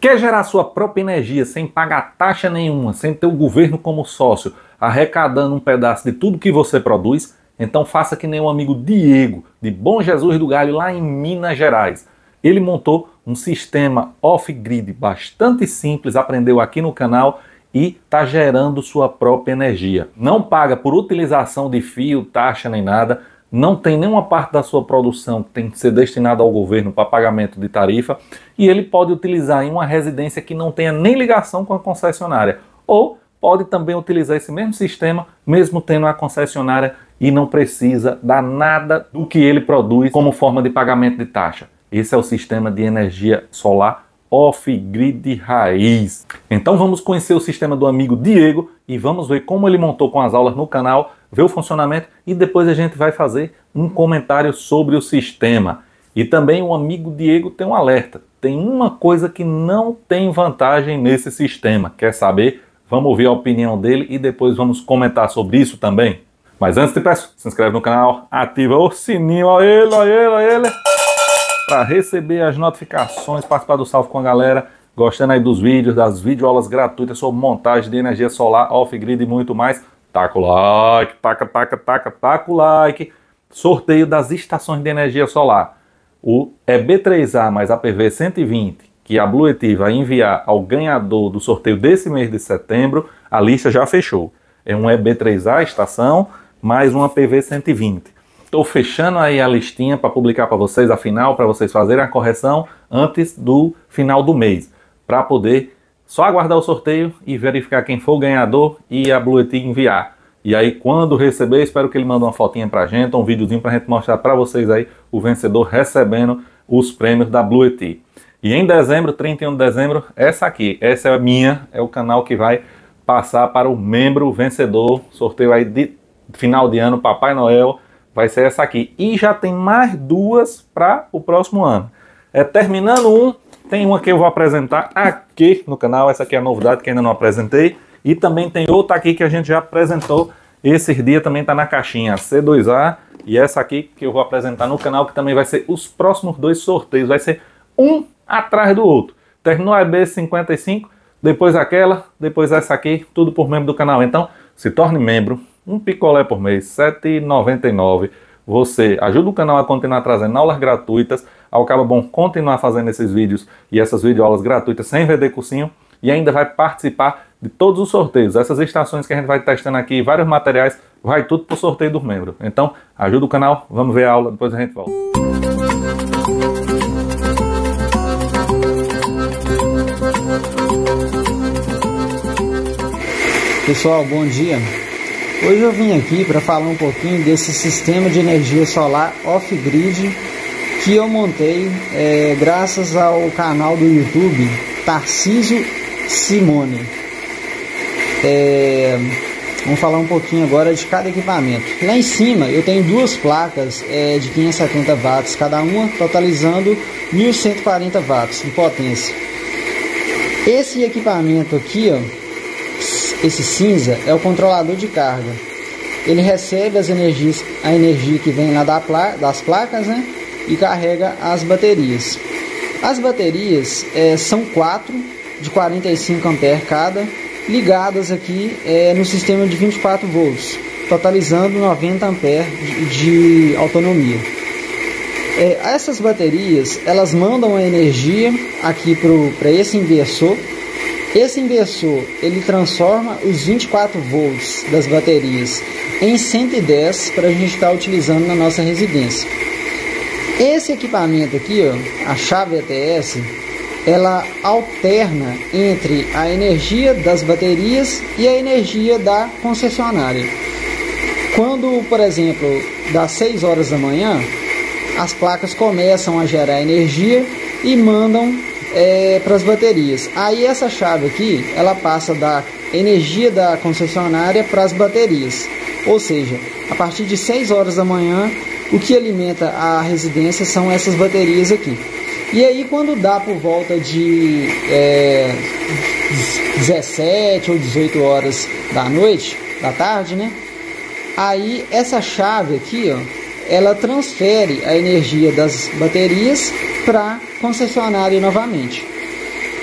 Quer gerar sua própria energia sem pagar taxa nenhuma, sem ter o governo como sócio, arrecadando um pedaço de tudo que você produz? Então faça que nem o amigo Diego, de Bom Jesus do Galho, lá em Minas Gerais. Ele montou um sistema off-grid bastante simples, aprendeu aqui no canal e está gerando sua própria energia. Não paga por utilização de fio, taxa nem nada, não tem nenhuma parte da sua produção que tem que ser destinada ao governo para pagamento de tarifa e ele pode utilizar em uma residência que não tenha nem ligação com a concessionária. Ou pode também utilizar esse mesmo sistema, mesmo tendo a concessionária e não precisa dar nada do que ele produz como forma de pagamento de taxa. Esse é o sistema de energia solar off-grid raiz. Então vamos conhecer o sistema do amigo Diego e vamos ver como ele montou com as aulas no canal, ver o funcionamento e depois a gente vai fazer um comentário sobre o sistema. E também o amigo Diego tem um alerta. Tem uma coisa que não tem vantagem nesse sistema. Quer saber? Vamos ouvir a opinião dele e depois vamos comentar sobre isso também. Mas antes te peço, se inscreve no canal, ativa o sininho, olha ele, para receber as notificações, participar do salve com a galera, gostando aí dos vídeos, das videoaulas gratuitas sobre montagem de energia solar, off-grid e muito mais. Taca o like, taca o like. Sorteio das estações de energia solar. O EB3A mais APV 120, que a Bluetooth vai enviar ao ganhador do sorteio desse mês de setembro, a lista já fechou. É um EB3A estação mais um APV 120. Estou fechando aí a listinha para publicar para vocês, afinal, para vocês fazerem a correção antes do final do mês, para poder só aguardar o sorteio e verificar quem for o ganhador e a Bluetooth enviar. E aí, quando receber, espero que ele mande uma fotinha pra gente, um videozinho pra gente mostrar para vocês aí o vencedor recebendo os prêmios da Bluetooth. E em dezembro, 31 de dezembro, essa aqui, essa é a minha, é o canal que vai passar para o membro vencedor, sorteio aí de final de ano, Papai Noel, vai ser essa aqui. E já tem mais duas para o próximo ano. Terminando tem uma que eu vou apresentar aqui no canal. Essa aqui é a novidade que ainda não apresentei. E também tem outra aqui que a gente já apresentou. Esses dias também está na caixinha, a C2A. E essa aqui que eu vou apresentar no canal, que também vai ser os próximos dois sorteios. Vai ser um atrás do outro. Terminou a EB55, depois aquela, depois essa aqui, tudo por membro do canal. Então, se torne membro. Um picolé por mês, R$ 7,99. Você ajuda o canal a continuar trazendo aulas gratuitas. Ao cabo bom continuar fazendo esses vídeos e essas videoaulas gratuitas sem vender cursinho. E ainda vai participar de todos os sorteios. Essas estações que a gente vai testando aqui, vários materiais, vai tudo para o sorteio dos membros. Então, ajuda o canal, vamos ver a aula, depois a gente volta. Pessoal, bom dia. Hoje eu vim aqui para falar um pouquinho desse sistema de energia solar off-grid que eu montei graças ao canal do YouTube Tarcísio Simone. Vamos falar um pouquinho agora de cada equipamento. Lá em cima eu tenho duas placas de 570 watts cada uma, totalizando 1140 watts de potência. Esse equipamento aqui, ó, esse cinza, é o controlador de carga. Ele recebe a energia que vem lá das placas, né, e carrega as baterias. As baterias são 4 de 45 amperes cada, ligadas aqui no sistema de 24 volts, totalizando 90 amperes de autonomia. Essas baterias, elas mandam a energia aqui para esse inversor. Esse inversor, ele transforma os 24 volts das baterias em 110 para a gente estar utilizando na nossa residência. Esse equipamento aqui, ó, a chave ETS, ela alterna entre a energia das baterias e a energia da concessionária. Quando, por exemplo, das 6 horas da manhã, as placas começam a gerar energia e mandam para as baterias. Aí essa chave aqui, ela passa da energia da concessionária para as baterias. Ou seja, a partir de 6 horas da manhã, o que alimenta a residência são essas baterias aqui. E aí quando dá por volta de 17 ou 18 horas da tarde, né? Aí essa chave aqui, ó, ela transfere a energia das baterias para a concessionária novamente.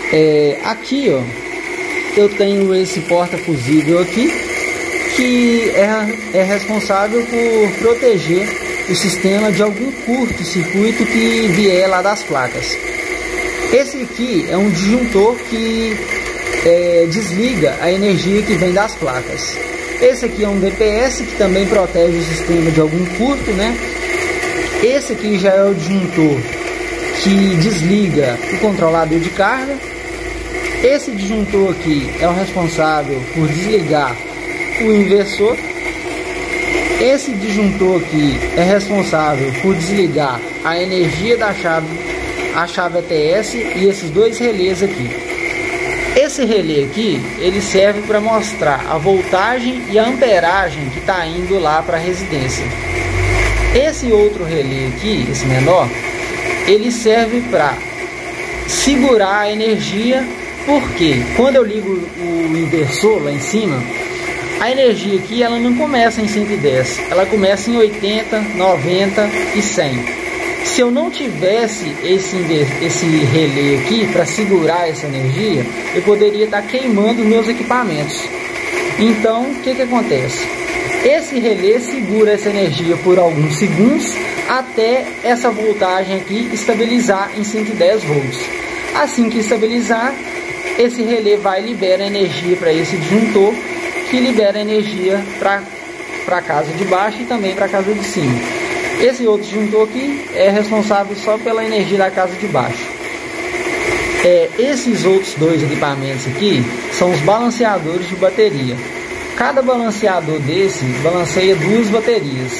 Aqui, ó, eu tenho esse porta-fusível aqui, que é responsável por proteger o sistema de algum curto-circuito que vier lá das placas. Esse aqui é um disjuntor que desliga a energia que vem das placas. Esse aqui é um DPS que também protege o sistema de algum curto, né? Esse aqui já é o disjuntor que desliga o controlador de carga. Esse disjuntor aqui é o responsável por desligar o inversor. Esse disjuntor aqui é responsável por desligar a energia da chave, a chave ATS, e esses dois relés aqui. Esse relé aqui, ele serve para mostrar a voltagem e a amperagem que está indo lá para a residência. Esse outro relé aqui, esse menor, ele serve para segurar a energia, porque quando eu ligo o inversor lá em cima, a energia aqui ela não começa em 110, ela começa em 80, 90 e 100. Se eu não tivesse esse relé aqui para segurar essa energia, eu poderia estar queimando os meus equipamentos. Então, o que acontece? Esse relé segura essa energia por alguns segundos até essa voltagem aqui estabilizar em 110 volts. Assim que estabilizar, esse relé vai e libera energia para esse disjuntor, que libera energia para a casa de baixo e também para a casa de cima. Esse outro disjuntor aqui é responsável só pela energia da casa de baixo. Esses outros dois equipamentos aqui são os balanceadores de bateria. Cada balanceador desse balanceia 2 baterias.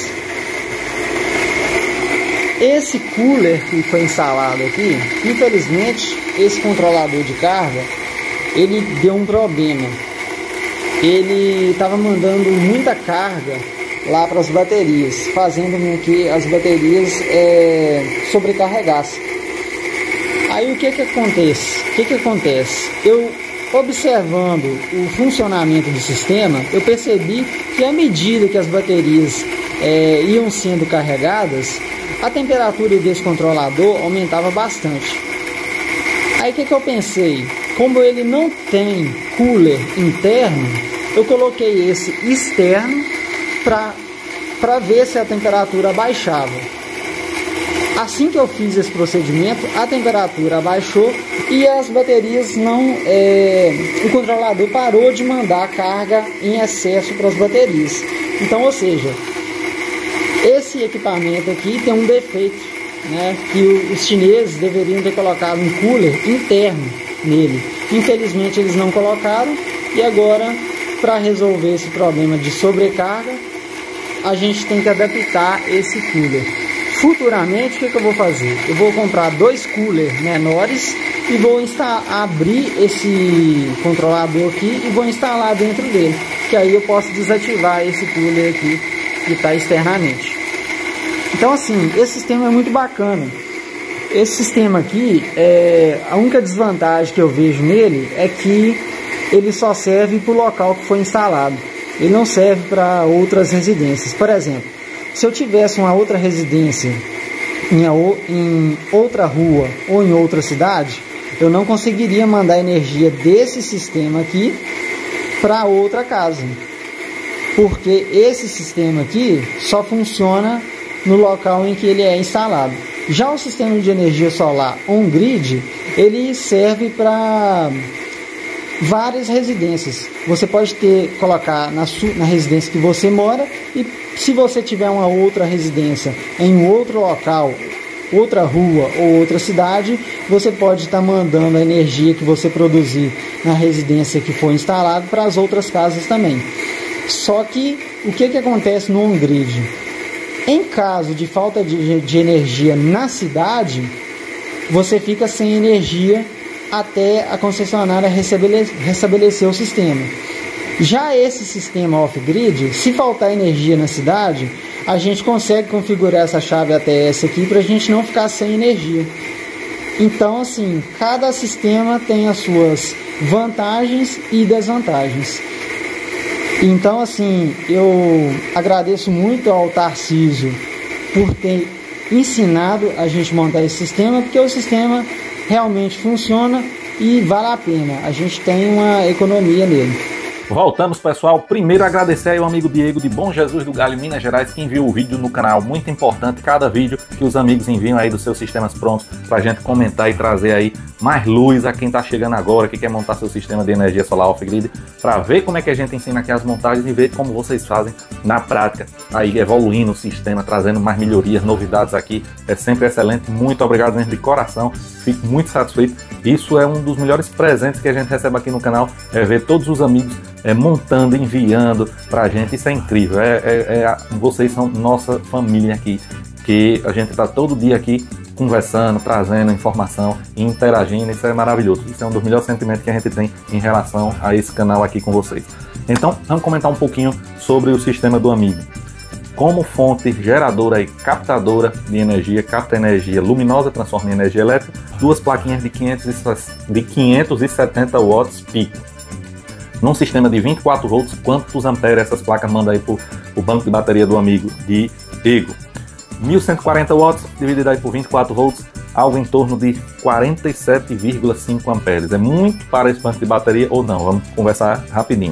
Esse cooler que foi instalado aqui, infelizmente, esse controlador de carga, ele deu um problema. Ele estava mandando muita carga lá para as baterias, fazendo com que as baterias sobrecarregassem. Aí o que acontece? Eu, observando o funcionamento do sistema, eu percebi que à medida que as baterias iam sendo carregadas, a temperatura desse controlador aumentava bastante. Aí o que eu pensei? Como ele não tem cooler interno, eu coloquei esse externo para ver se a temperatura abaixava. Assim que eu fiz esse procedimento, a temperatura abaixou e as baterias o controlador parou de mandar carga em excesso para as baterias. Então, ou seja, esse equipamento aqui tem um defeito, né, que os chineses deveriam ter colocado um cooler interno nele. Infelizmente eles não colocaram, e agora, para resolver esse problema de sobrecarga, a gente tem que adaptar esse cooler. Futuramente, o que eu vou fazer? Eu vou comprar 2 coolers menores e vou abrir esse controlador aqui e vou instalar dentro dele, que aí eu posso desativar esse cooler aqui que está externamente. Então, assim, esse sistema é muito bacana. Esse sistema aqui, a única desvantagem que eu vejo nele é que ele só serve para o local que foi instalado. Ele não serve para outras residências. Por exemplo, se eu tivesse uma outra residência em outra rua ou em outra cidade, eu não conseguiria mandar energia desse sistema aqui para outra casa, porque esse sistema aqui só funciona no local em que ele é instalado. Já o sistema de energia solar on-grid, ele serve para várias residências. Você pode colocar na residência que você mora, e se você tiver uma outra residência em um outro local, outra rua ou outra cidade, você pode estar mandando a energia que você produzir na residência que foi instalada para as outras casas também. Só que o que acontece no on-grid? Em caso de falta de energia na cidade, você fica sem energia até a concessionária restabelecer o sistema. Já esse sistema off-grid, se faltar energia na cidade, a gente consegue configurar essa chave ATS aqui para a gente não ficar sem energia. Então, assim, cada sistema tem as suas vantagens e desvantagens. Então, assim, eu agradeço muito ao Tarcísio por ter ensinado a gente a montar esse sistema, porque o sistema realmente funciona e vale a pena, a gente tem uma economia nele. Voltamos, pessoal. Primeiro agradecer aí o amigo Diego de Bom Jesus do Galho, Minas Gerais, que enviou o vídeo no canal. Muito importante cada vídeo que os amigos enviam aí dos seus sistemas prontos pra gente comentar e trazer aí mais luz a quem tá chegando agora, que quer montar seu sistema de energia solar off-grid, para ver como é que a gente ensina aqui as montagens e ver como vocês fazem na prática, aí evoluindo o sistema, trazendo mais melhorias, novidades aqui. É sempre excelente. Muito obrigado mesmo de coração. Fico muito satisfeito. Isso é um dos melhores presentes que a gente recebe aqui no canal, é ver todos os amigos montando, enviando pra gente. Isso é incrível. Vocês são nossa família aqui, que a gente tá todo dia aqui conversando, trazendo informação e interagindo. Isso é maravilhoso. Isso é um dos melhores sentimentos que a gente tem em relação a esse canal aqui com vocês. Então, vamos comentar um pouquinho sobre o sistema do amigo. Como fonte geradora e captadora de energia, capta energia luminosa, transforma em energia elétrica, duas plaquinhas de 570 watts pico. Num sistema de 24 volts, quantos amperes essas placas mandam aí para o banco de bateria do amigo Diego? 1140 watts dividido aí por 24 volts, algo em torno de 47,5 amperes. É muito para esse banco de bateria ou não? Vamos conversar rapidinho.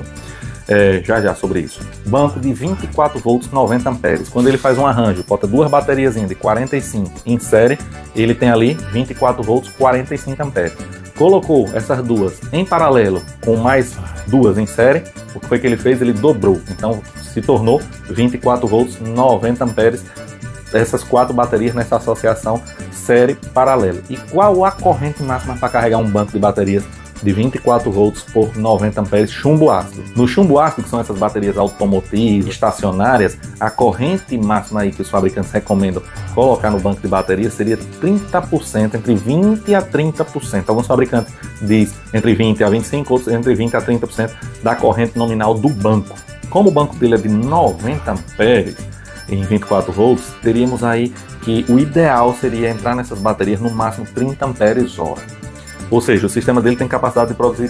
Já sobre isso. Banco de 24 volts, 90 amperes. Quando ele faz um arranjo, bota duas bateriazinhas de 45 em série, ele tem ali 24 volts, 45 amperes. Colocou essas duas em paralelo com mais duas em série, o que foi que ele fez? Ele dobrou. Então se tornou 24 volts, 90 amperes. Essas quatro baterias nessa associação série paralela. E qual a corrente máxima para carregar um banco de baterias de 24 volts por 90 amperes chumbo ácido? No chumbo ácido, que são essas baterias automotivas, estacionárias, a corrente máxima aí que os fabricantes recomendam colocar no banco de baterias seria 30%, entre 20% a 30%. Alguns fabricantes dizem entre 20% a 25%, outros entre 20% a 30% da corrente nominal do banco. Como o banco dele é de 90 amperes, em 24 volts, teríamos aí que o ideal seria entrar nessas baterias no máximo 30 amperes hora. Ou seja, o sistema dele tem capacidade de produzir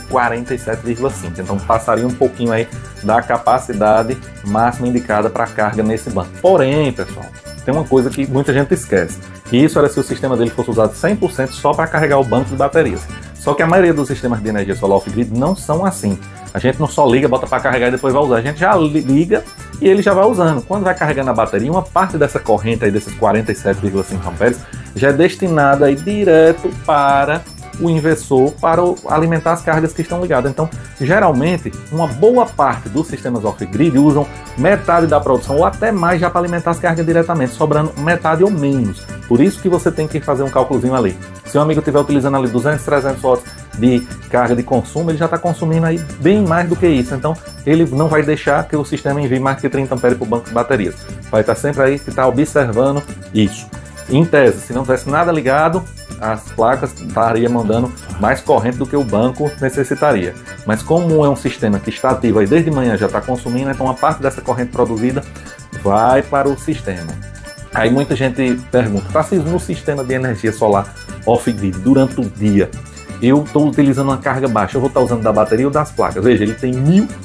47,5. Então passaria um pouquinho aí da capacidade máxima indicada para carga nesse banco. Porém, pessoal, tem uma coisa que muita gente esquece. E isso era se o sistema dele fosse usado 100% só para carregar o banco de baterias. Só que a maioria dos sistemas de energia solar off-grid não são assim. A gente não só liga, bota para carregar e depois vai usar. A gente já liga e ele já vai usando. Quando vai carregando a bateria, uma parte dessa corrente aí, desses 47,5 amperes, já é destinada aí direto para o inversor, para alimentar as cargas que estão ligadas. Então, geralmente, uma boa parte dos sistemas off-grid usam metade da produção ou até mais já para alimentar as cargas diretamente, sobrando metade ou menos. Por isso que você tem que fazer um cálculozinho ali. Se o amigo estiver utilizando ali 200, 300 watts de carga de consumo, ele já está consumindo aí bem mais do que isso. Então, ele não vai deixar que o sistema envie mais que 30 amperes para o banco de baterias. Vai estar sempre aí que está observando isso. Em tese, se não tivesse nada ligado, as placas estariam mandando mais corrente do que o banco necessitaria. Mas como é um sistema que está ativo aí desde manhã, já está consumindo, então uma parte dessa corrente produzida vai para o sistema. Aí muita gente pergunta, Tarcísio, no sistema de energia solar off-grid, durante o dia, eu estou utilizando uma carga baixa, eu vou estar usando da bateria ou das placas? Veja, ele tem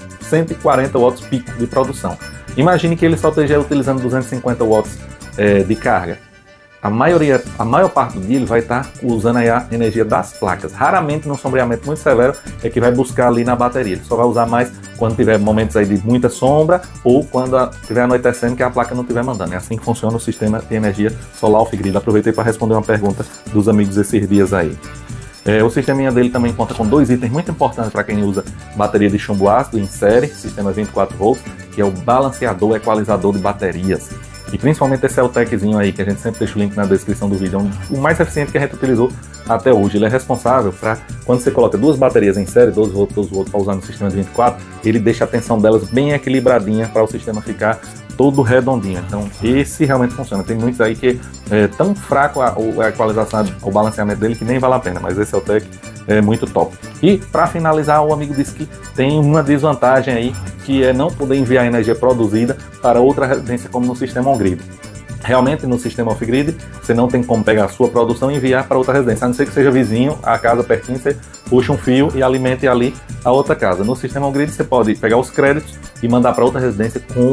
1140 watts pico de produção. Imagine que ele só esteja utilizando 250 watts de carga. A maior parte do dia ele vai estar usando aí a energia das placas. Raramente, num sombreamento muito severo, é que vai buscar ali na bateria. Ele só vai usar mais quando tiver momentos aí de muita sombra ou quando estiver anoitecendo, que a placa não estiver mandando. É assim que funciona o sistema de energia solar off-grid. Aproveitei para responder uma pergunta dos amigos esses dias aí. O sisteminha dele também conta com dois itens muito importantes para quem usa bateria de chumbo ácido em série, sistema 24 volts, que é o balanceador equalizador de baterias. E principalmente esse Elteczinho aí, que a gente sempre deixa o link na descrição do vídeo, é o mais eficiente que a gente utilizou até hoje. Ele é responsável para, quando você coloca duas baterias em série, 12 volts para usar no sistema de 24, ele deixa a tensão delas bem equilibradinha para o sistema ficar todo redondinho. Então esse realmente funciona. Tem muitos aí que é tão fraco a equalização, o balanceamento dele, que nem vale a pena, mas esse Eltec é muito top. E para finalizar, o amigo disse que tem uma desvantagem aí, que é não poder enviar energia produzida para outra residência como no sistema on-grid. Realmente no sistema off-grid você não tem como pegar a sua produção e enviar para outra residência, a não ser que seja vizinho, a casa pertinho, você puxa um fio e alimente ali a outra casa. No sistema on-grid você pode pegar os créditos e mandar para outra residência com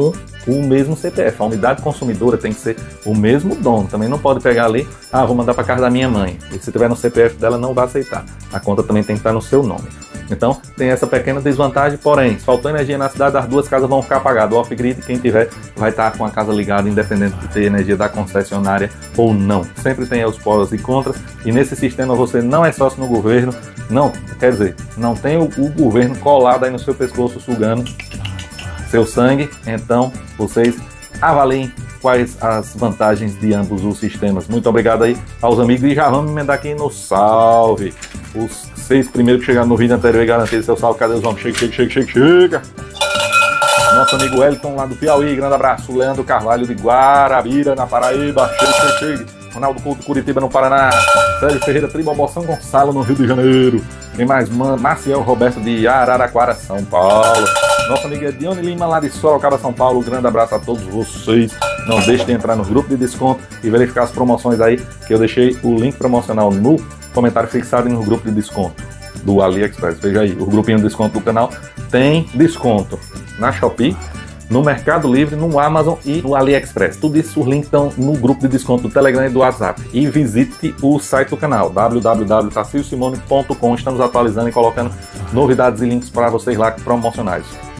o mesmo CPF. A unidade consumidora tem que ser o mesmo dono. Também não pode pegar ali, vou mandar para casa da minha mãe. E se tiver no CPF dela, não vai aceitar. A conta também tem que estar no seu nome. Então, tem essa pequena desvantagem, porém, se faltou energia na cidade, as duas casas vão ficar apagadas. O off-grid, quem tiver, vai estar com a casa ligada, independente de ter energia da concessionária ou não. Sempre tem os prós e contras, e nesse sistema você não é sócio no governo, não, quer dizer, não tem o governo colado aí no seu pescoço, sugando seu sangue. Então, vocês avaliem quais as vantagens de ambos os sistemas. Muito obrigado aí aos amigos, e já vamos emendar aqui no salve. Os 6 primeiros que chegaram no vídeo anterior e garantiram seu salve. Cadê os homens? Chega! Nosso amigo Wellington lá do Piauí, grande abraço. Leandro Carvalho de Guarabira, na Paraíba, chega. Ronaldo Couto, Curitiba, no Paraná. Sérgio Ferreira, Tribobó, São Gonçalo, no Rio de Janeiro. Tem mais Maciel Roberto de Araraquara, São Paulo. Nosso amigo Edione Lima, lá de Sorocaba, São Paulo. Grande abraço a todos vocês. Não deixe de entrar no grupo de desconto e verificar as promoções aí, que eu deixei o link promocional no comentário fixado e no grupo de desconto do AliExpress. Veja aí, o grupinho de desconto do canal tem desconto na Shopee, no Mercado Livre, no Amazon e no AliExpress. Tudo isso, os links estão no grupo de desconto do Telegram e do WhatsApp. E visite o site do canal, www.tarciosimone.com. Estamos atualizando e colocando novidades e links para vocês lá promocionais.